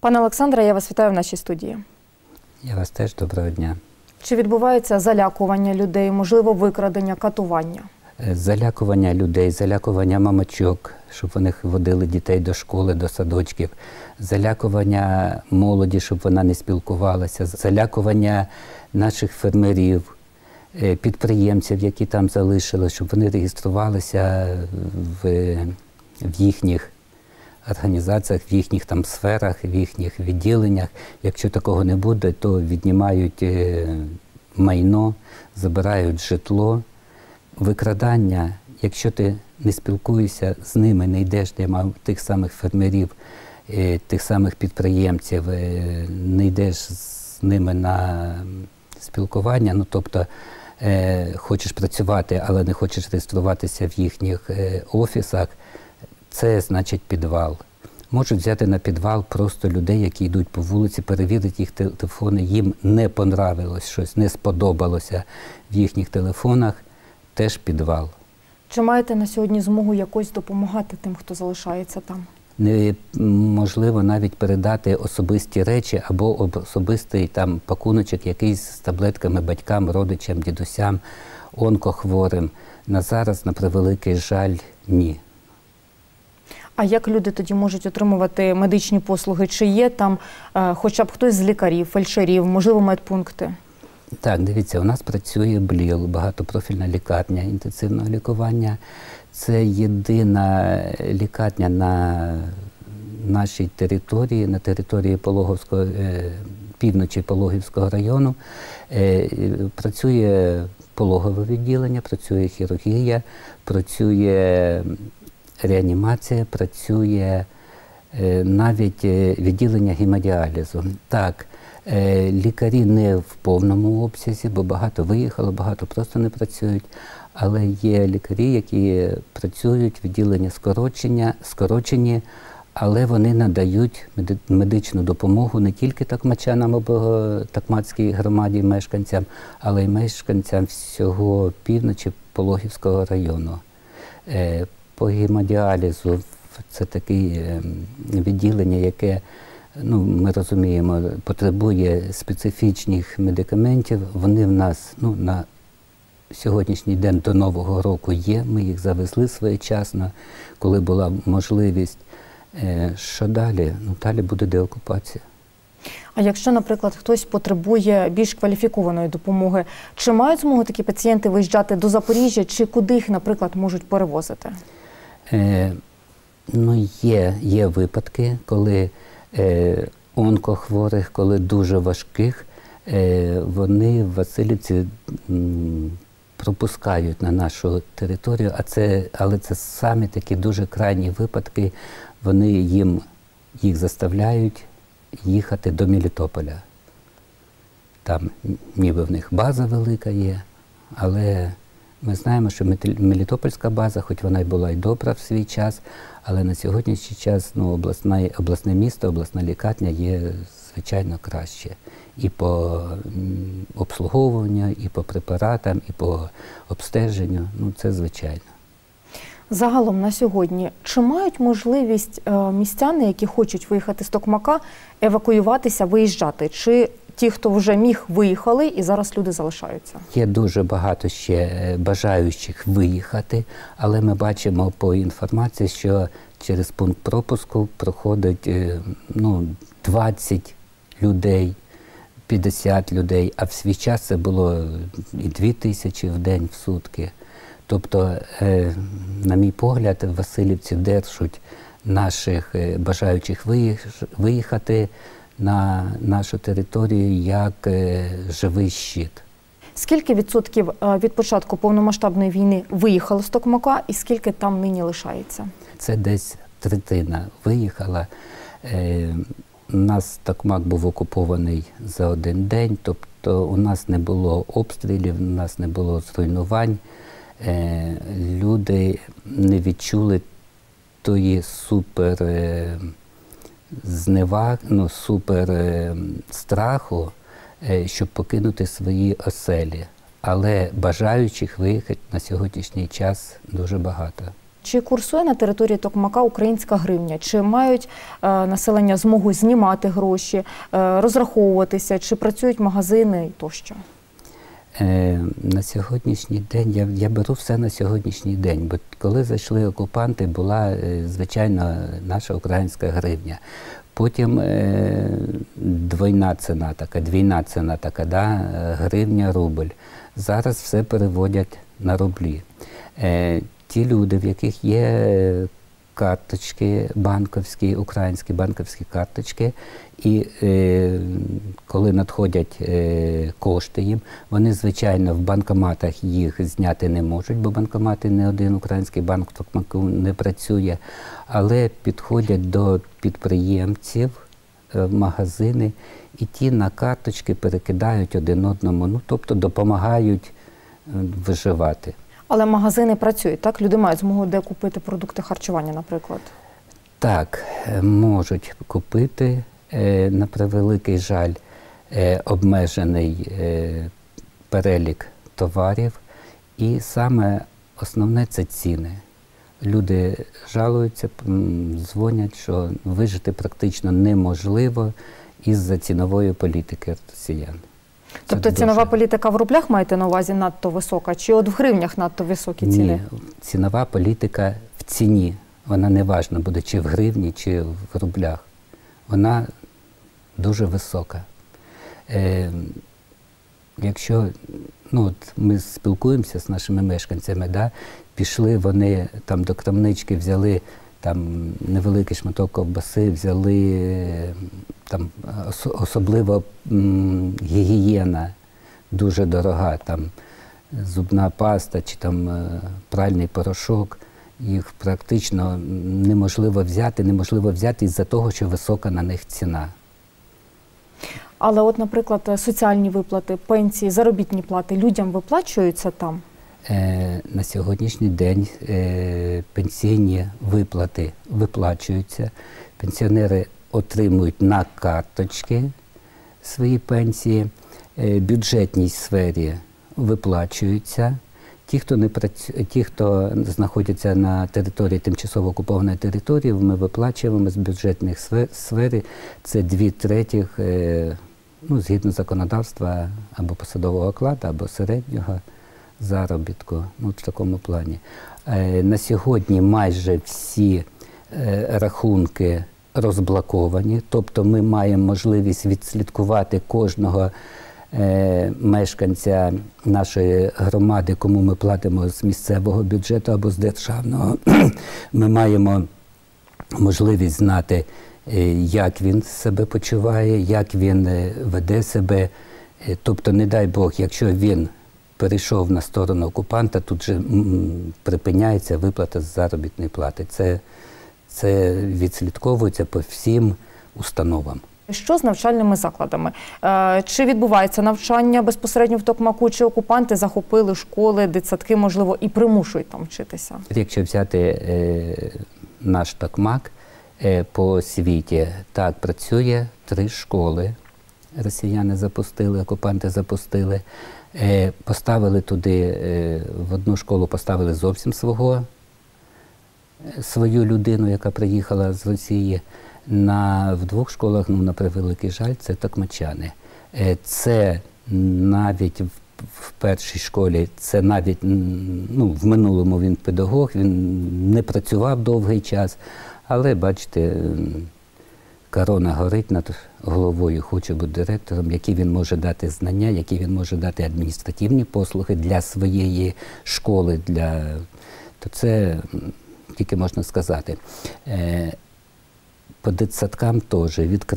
Пане Олександре, я вас вітаю в нашій студії. Я вас теж, доброго дня. Чи відбувається залякування людей, можливо, викрадення, катування? Залякування людей, залякування мамочок, щоб вони водили дітей до школи, до садочків, залякування молоді, щоб вона не спілкувалася, залякування наших фермерів, підприємців, які там залишили, щоб вони реєструвалися в їхніх організаціях, в їхніх там сферах, в їхніх відділеннях. Якщо такого не буде, то віднімають майно, забирають житло. Викрадання, якщо ти не спілкуєшся з ними, не йдеш до тих самих фермерів, тих самих підприємців, не йдеш з ними на спілкування, ну тобто хочеш працювати, але не хочеш реєструватися в їхніх офісах, це значить підвал. Можуть взяти на підвал просто людей, які йдуть по вулиці, перевірити їх телефони, їм не понравилось щось, не сподобалося в їхніх телефонах, теж підвал. Чи маєте на сьогодні змогу якось допомагати тим, хто залишається там? Неможливо навіть передати особисті речі або особистий там пакуночок якийсь з таблетками батькам, родичам, дідусям, онкохворим. На зараз, на превеликий жаль, ні. А як люди тоді можуть отримувати медичні послуги? Чи є там хоча б хтось з лікарів, фельдшерів, можливо, медпункти? Так, дивіться, у нас працює БЛІЛ, багатопрофільна лікарня інтенсивного лікування. Це єдина лікарня на нашій території, на території півночі Пологівського району. Працює пологове відділення, працює хірургія, працює реанімація, працює навіть відділення гемодіалізу. Так, лікарі не в повному обсязі, бо багато виїхало, багато просто не працюють, але є лікарі, які працюють, відділення скорочені, але вони надають медичну допомогу не тільки токмачанам або токмацькій громаді, мешканцям, але й мешканцям всього півночі Пологівського району. По гемодіалізу це таке відділення, яке, ми розуміємо, потребує специфічних медикаментів. Вони в нас на сьогоднішній день до Нового року є, ми їх завезли своєчасно, коли була можливість. Що далі? Далі буде деокупація. А якщо, наприклад, хтось потребує більш кваліфікованої допомоги, чи мають змогу такі пацієнти виїжджати до Запоріжжя, чи куди їх, наприклад, можуть перевозити? Є випадки, коли онкохворих, коли дуже важких, вони в Василівці пропускають на нашу територію, але це самі такі дуже крайні випадки, їх заставляють їхати до Мелітополя. Там ніби в них база велика є, але ми знаємо, що Мелітопольська база, хоч вона й була й добра в свій час, але на сьогоднішній час обласне місто, обласна лікарня є, звичайно, краще. І по обслуговуванню, і по препаратам, і по обстеженню, це звичайно. Загалом на сьогодні, чи мають можливість містяни, які хочуть виїхати з Токмака, евакуюватися, виїжджати? Чи ті, хто вже міг, виїхали і зараз люди залишаються? Є дуже багато ще бажаючих виїхати, але ми бачимо по інформації, що через пункт пропуску проходить 20 людей, 50 людей, а в свій час це було і 2000 в день, в сутки. Тобто, на мій погляд, в Василівці держать наших бажаючих виїхати на нашу територію як живий щит. Скільки відсотків від початку повномасштабної війни виїхало з Токмака і скільки там нині лишається? Це десь третина виїхала. У нас Токмак був окупований за один день, тобто у нас не було обстрілів, у нас не було зруйнувань. Люди не відчули тої супер страху, щоб покинути свої оселі. Але бажаючих виїхати на сьогоднішній час дуже багато. Чи курсує на території Токмака українська гривня? Чи мають населення змогу знімати гроші, розраховуватися, чи працюють магазини тощо? На сьогоднішній день, я беру все на сьогоднішній день, бо коли зайшли окупанти, була, звичайно, наша українська гривня. Потім двійна ціна така, да? Гривня, рубль. Зараз все переводять на рублі. Ті люди, в яких є карточки банківські, українські банківські карточки, і коли надходять кошти їм, вони, звичайно, в банкоматах їх зняти не можуть, бо банкомати не один український банк в Токмаку не працює, але підходять до підприємців в магазини, і ті на карточки перекидають один одному, ну, тобто допомагають виживати. Але магазини працюють, так? Люди мають змогу де купити продукти харчування, наприклад? Так, можуть купити. На превеликий жаль, обмежений перелік товарів. І саме основне – це ціни. Люди жалуються, дзвонять, що вижити практично неможливо із-за цінової політики росіян. Тобто цінова політика в рублях, маєте на увазі, надто висока, чи от в гривнях надто високі ціни? Ні, цінова політика в ціні. Вона не важна буде, чи в гривні, чи в рублях. Вона дуже висока. Якщо от ми спілкуємося з нашими мешканцями, да, пішли вони там до крамнички, взяли там невеликий шматок ковбаси, взяли там особливо гігієна дуже дорога, там зубна паста чи там пральний порошок. Їх практично неможливо взяти із-за того, що висока на них ціна. Але от, наприклад, соціальні виплати, пенсії, заробітні плати людям виплачуються там? На сьогоднішній день пенсійні виплати виплачуються. Пенсіонери отримують на карточки свої пенсії. Бюджетній сфері виплачуються. Ті, хто знаходяться на території, тимчасово окупованої території, ми виплачуємо з бюджетних сфер, це 2/3, згідно законодавства, або посадового окладу, або середнього заробітку, в такому плані. На сьогодні майже всі рахунки розблоковані, тобто ми маємо можливість відслідкувати кожного мешканця нашої громади, кому ми платимо з місцевого бюджету або з державного. Ми маємо можливість знати, як він себе почуває, як він веде себе. Тобто, не дай Бог, якщо він перейшов на сторону окупанта, тут же припиняється виплата з заробітної плати. Це відслідковується по всім установам. Що з навчальними закладами? Чи відбувається навчання безпосередньо в Токмаку, чи окупанти захопили школи, дитсадки, можливо, і примушують там вчитися? Якщо взяти наш Токмак по освіті, так, працює 3 школи. Росіяни запустили, окупанти запустили. Поставили туди, в одну школу поставили зовсім свою людину, яка приїхала з Росії. В 2 школах, на превеликий жаль, це токмачани. Це навіть в першій школі, це навіть, в минулому він педагог, він не працював довгий час, але, бачите, корона горить над головою, хоче бути директором, які він може дати знання, які він може дати адміністративні послуги для своєї школи, то це тільки можна сказати. По дитсадкам теж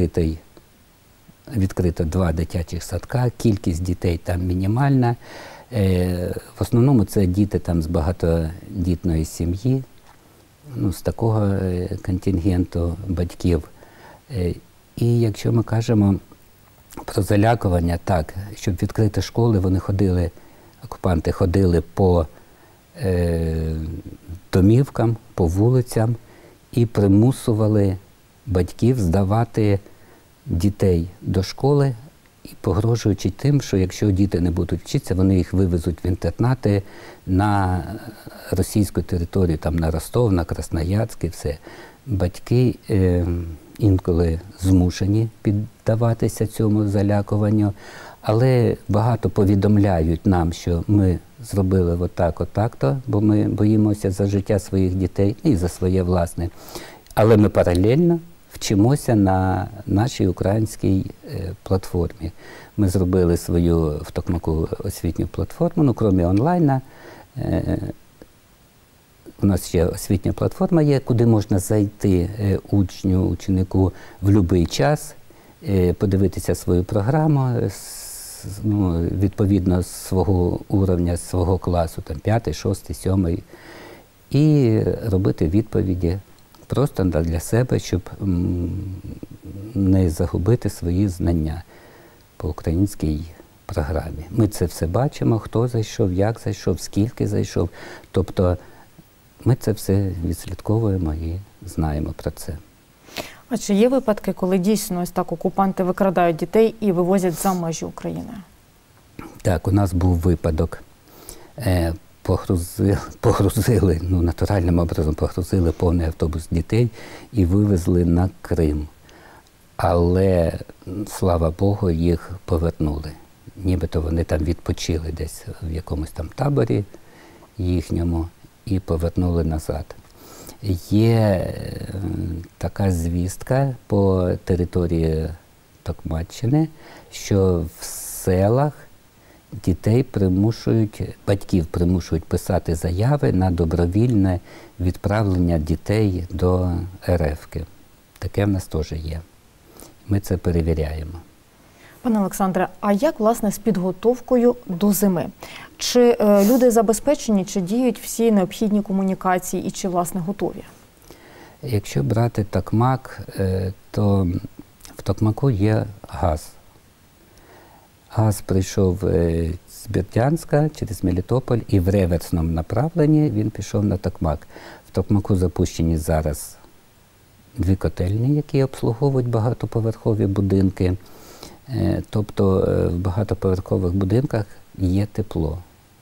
відкрито 2 дитячих садка, кількість дітей там мінімальна. В основному це діти там з багатодітної сім'ї, з такого контингенту батьків. І якщо ми кажемо про залякування, так, щоб відкрити школи, окупанти ходили по домівкам, по вулицям і примусували батьків здавати дітей до школи, і погрожуючи тим, що якщо діти не будуть вчитися, вони їх вивезуть в інтернати на російську територію, там на Ростов, на Красноярськ і все. Батьки інколи змушені піддаватися цьому залякуванню, але багато повідомляють нам, що ми зробили отак-то, бо ми боїмося за життя своїх дітей і за своє власне. Але ми паралельно вчимося на нашій українській платформі. Ми зробили свою в Токмаку освітню платформу, ну, крім онлайна. У нас ще освітня платформа є, куди можна зайти учню, ученику в будь-який час, подивитися свою програму, ну, відповідно свого уровня, свого класу, там 5, 6, 7, і робити відповіді просто для себе, щоб не загубити свої знання по українській програмі. Ми це все бачимо, хто зайшов, як зайшов, скільки зайшов. Тобто ми це все відслідковуємо і знаємо про це. А чи є випадки, коли дійсно ось так окупанти викрадають дітей і вивозять за межі України? Так, у нас був випадок. Погрузили, ну, натуральним образом погрузили повний автобус дітей і вивезли на Крим. Але, слава Богу, їх повернули. Нібито вони там відпочили десь в якомусь там таборі їхньому і повернули назад. Є така звістка по території Токмаччини, що в селах батьків примушують писати заяви на добровільне відправлення дітей до РФ-ки. Таке в нас теж є. Ми це перевіряємо. Пане Олександре, а як, власне, з підготовкою до зими? Чи люди забезпечені, чи діють всі необхідні комунікації і чи, власне, готові? Якщо брати Токмак, то в Токмаку є газ. Газ прийшов з Бердянська через Мелітополь і в реверсному направленні він пішов на Токмак. В Токмаку запущені зараз 2 котельні, які обслуговують багатоповерхові будинки. Тобто в багатоповерхових будинках є тепло.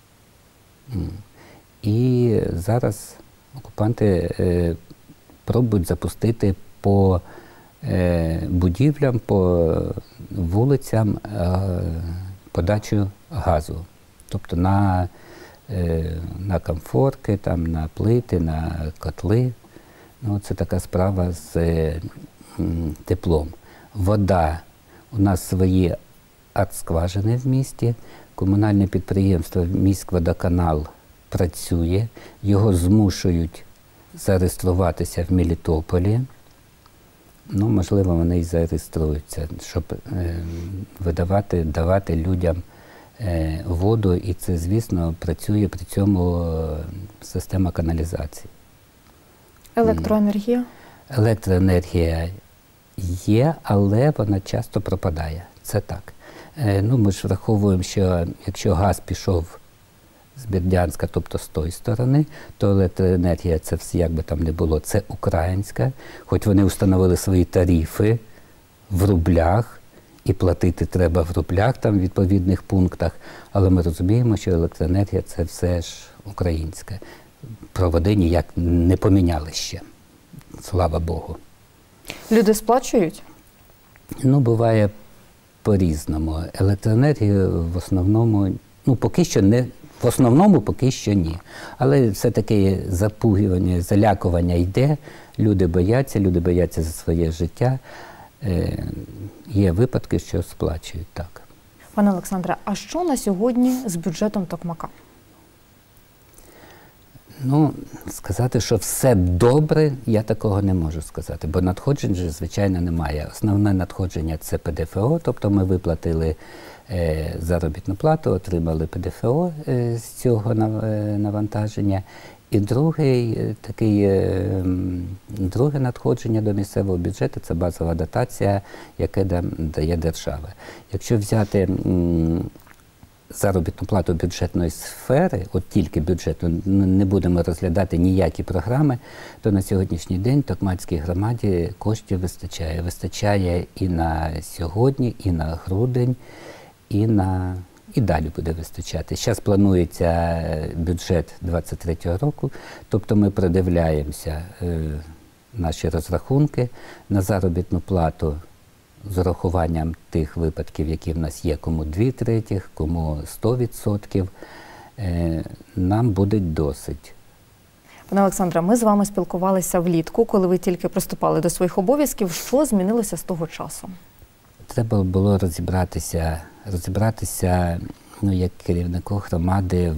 І зараз окупанти пробують запустити по будівлям, по вулицям подачу газу. Тобто на комфорки, там, на плити, на котли. Ну, це така справа з теплом. Вода. У нас свої артскважини в місті. Комунальне підприємство «Міськводоканал» працює. Його змушують зареєструватися в Мелітополі. Ну, можливо, вони і зареєструються, щоб давати людям воду. І це, звісно, працює при цьому система каналізації. Електроенергія? Електроенергія є, але вона часто пропадає. Це так. Ну, ми ж враховуємо, що якщо газ пішов з Бердянська, тобто з тої сторони, то електроенергія, це все, як би там не було, це українська. Хоч вони встановили свої тарифи в рублях, і платити треба в рублях, там в відповідних пунктах, але ми розуміємо, що електроенергія – це все ж українська. Проводи ніяк не поміняли ще, слава Богу. Люди сплачують? Ну, буває по-різному. Електроенергію в основному, ну, поки що не, в основному поки що ні. Але все-таки запугування, залякування йде, люди бояться за своє життя. Є випадки, що сплачують, так. Пане Олександре, а що на сьогодні з бюджетом Токмака? Ну, сказати, що все добре, я такого не можу сказати, бо надходжень же, звичайно, немає. Основне надходження – це ПДФО, тобто ми виплатили заробітну плату, отримали ПДФО з цього навантаження. І друге надходження до місцевого бюджету – це базова дотація, яку дає держава. Якщо взяти заробітну плату бюджетної сфери, от тільки бюджетну, не будемо розглядати ніякі програми, то на сьогоднішній день Токмацькій громаді коштів вистачає. Вистачає і на сьогодні, і на грудень, і далі буде вистачати. Зараз планується бюджет 2023 року, тобто ми продивляємося наші розрахунки на заробітну плату з урахуванням тих випадків, які в нас є, кому 2/3, кому 100%, нам буде досить. Пане Олександре, ми з вами спілкувалися влітку, коли ви тільки приступали до своїх обов'язків. Що змінилося з того часу? Треба було розібратися як керівнику громади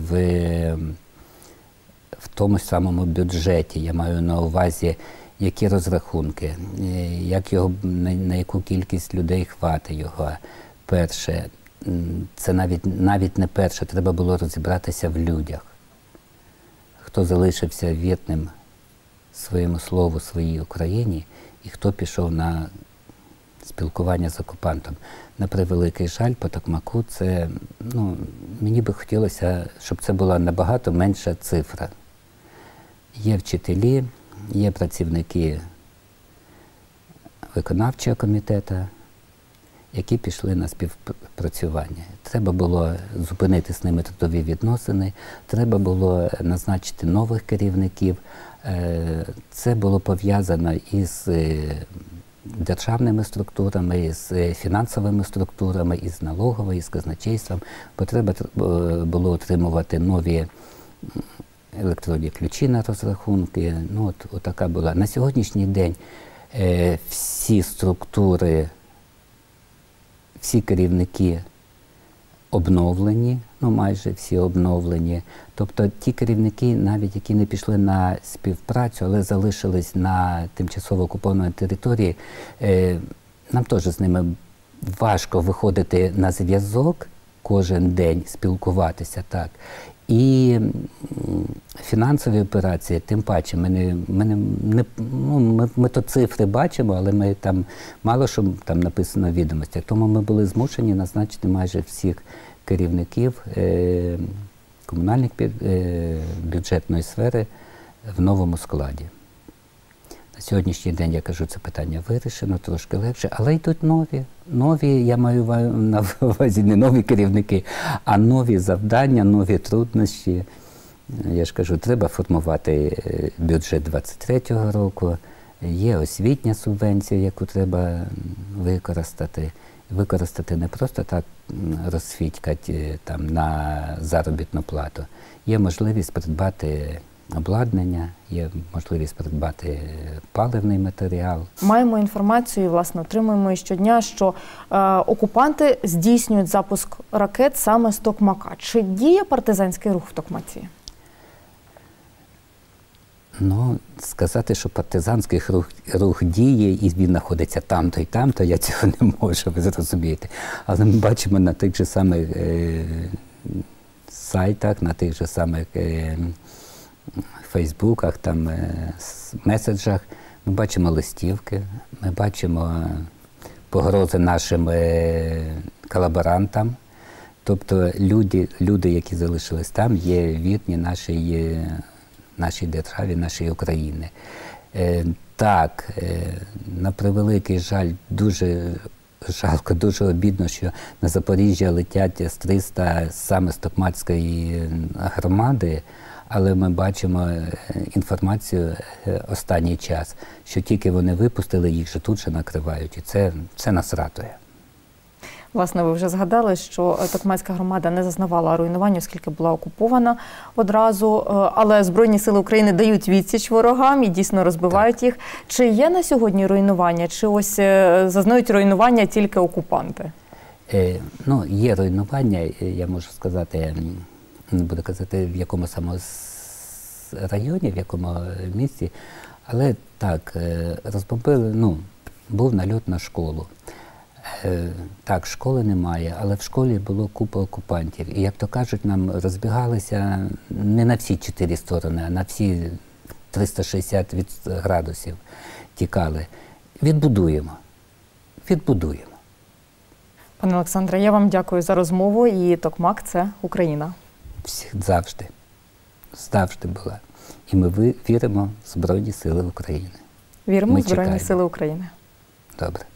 в тому самому бюджеті. Я маю на увазі, які розрахунки, на яку кількість людей хватить його. Перше, це навіть не перше, треба було розібратися в людях. Хто залишився вірним своєму слову, своїй Україні, і хто пішов на спілкування з окупантом. На превеликий жаль, по Токмаку це, мені би хотілося, щоб це була набагато менша цифра. Є вчителі, є працівники виконавчого комітету, які пішли на співпрацювання. Треба було зупинити з ними трудові відносини, треба було назначити нових керівників. Це було пов'язано із державними структурами, із фінансовими структурами, із налоговою, із казначейством. Потреба було отримувати нові електронні ключі на розрахунки. От така була. На сьогоднішній день всі структури, всі керівники обновлені, майже всі обновлені. Тобто ті керівники, навіть які не пішли на співпрацю, але залишились на тимчасово окупованій території, нам теж з ними важко виходити на зв'язок кожен день, спілкуватися, так. І фінансові операції, тим паче, ми то цифри бачимо, але ми там мало що там написано в відомостях. Тому ми були змушені назначити майже всіх керівників комунальних бюджетної сфери в новому складі. На сьогоднішній день, я кажу, це питання вирішено, трошки легше, але йдуть нові. Нові, я маю на увазі не нові керівники, а нові завдання, нові труднощі. Я ж кажу, треба формувати бюджет 2023 року, є освітня субвенція, яку треба використати. Використати не просто так розфітькати там на заробітну плату. Є можливість придбати обладнання, є можливість придбати паливний матеріал. Маємо інформацію, власне, отримуємо її щодня, що окупанти здійснюють запуск ракет саме з Токмака. Чи діє партизанський рух в Токмаці? Сказати, що партизанський рух діє і він знаходиться там-то і там-то, я цього не можу, ви зрозумієте. Але ми бачимо на тих же самих сайтах, на тих же самих фейсбуках, меседжах, ми бачимо листівки, ми бачимо погрози нашим колаборантам. Тобто люди, які залишились там, є вірні нашій державі, нашій Україні. Так, на превеликий жаль, дуже жалко, дуже обідно, що на Запоріжжя летять С-300 саме з Токмацької громади, але ми бачимо інформацію останній час, що тільки вони випустили, їх же тут же накривають, і це нас ратує. Власне, ви вже згадали, що Токмацька громада не зазнавала руйнування, оскільки була окупована одразу, але Збройні сили України дають відсіч ворогам і дійсно розбивають їх. Чи є на сьогодні руйнування, чи ось зазнають руйнування тільки окупанти? Є руйнування, я можу сказати, не буду казати, в якому саме районі, в якому місті, але так, розбомбили, був нальот на школу. Так, школи немає, але в школі було купа окупантів. І, як то кажуть, нам розбігалися не на всі 4 сторони, а на всі 360 градусів тікали. Відбудуємо. Пане Олександре, я вам дякую за розмову. І Токмак – це Україна. Завжди. Завжди була. І ми віримо в Збройні Сили України. Віримо Ми в Збройні чекаємо. Сили України. Добре.